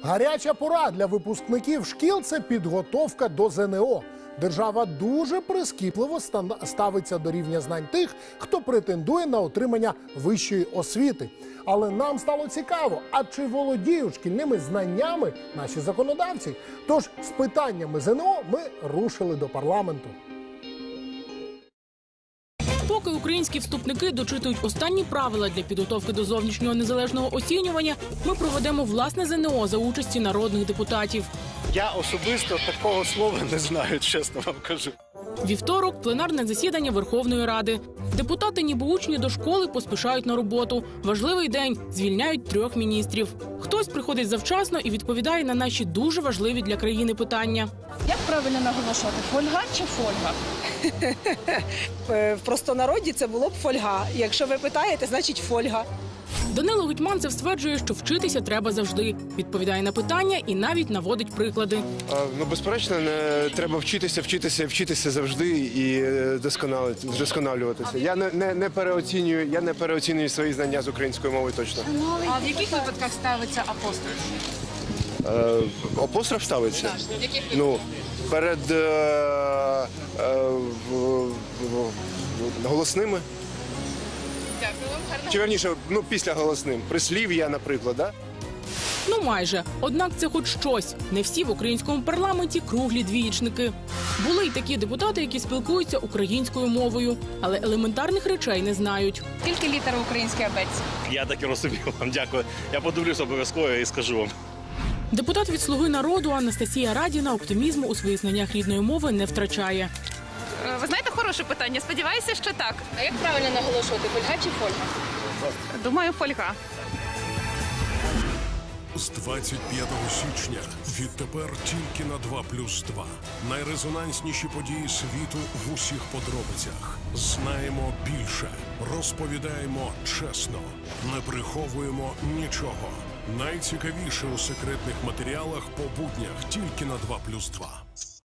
Гаряча пора для випускників шкіл – це підготовка до ЗНО. Держава дуже прискіпливо ставиться до рівня знань тих, хто претендує на отримання вищої освіти. Але нам стало цікаво, а чи володіють шкільними знаннями наші законодавці? Тож з питаннями ЗНО ми рушили до парламенту. Поки українські вступники дочитують останні правила для підготовки до зовнішнього незалежного оцінювання, ми проведемо власне ЗНО за участі народних депутатів. Я особисто такого слова не знаю, чесно вам кажу. Вівторок – пленарне засідання Верховної Ради. Депутати, ніби учні до школи, поспішають на роботу. Важливий день – звільняють 3 міністрів. Хтось приходить завчасно і відповідає на наші дуже важливі для країни питання. Як правильно наголошувати, фольга чи фольга? В простонароді це було б фольга. Якщо ви питаєте, значить фольга. Данило Гетманцев стверджує, що вчитися треба завжди. Відповідає на питання і навіть наводить приклади. Безперечно, треба вчитися завжди і вдосконалюватися. Я не переоцінюю свої знання з української мови точно. А в яких випадках ставиться апостроф? Апостроф ставиться? Ну, перед голосними. Чи верніше, після голосним. Прислів'я, наприклад, да? Ну майже. Однак це хоч щось. Не всі в українському парламенті круглі двієчники. Були й такі депутати, які спілкуються українською мовою, але елементарних речей не знають. Скільки літер в українській абетці? Я так і розумію вам, дякую. Я подивлюсь обов'язково і скажу вам. Депутат від «Слуги народу» Анастасія Радіна оптимізму у своїх знаннях рідної мови не втрачає. Ви знаєте, хороше питання. Сподіваюся, що так. А як правильно наголошувати, фольга чи фольга? Думаю, фольга. З 25 січня відтепер тільки на 2+2. Найрезонансніші події світу в усіх подробицях. Знаємо більше, розповідаємо чесно, не приховуємо нічого. Найцікавіше у секретних матеріалах по буднях тільки на 2+2.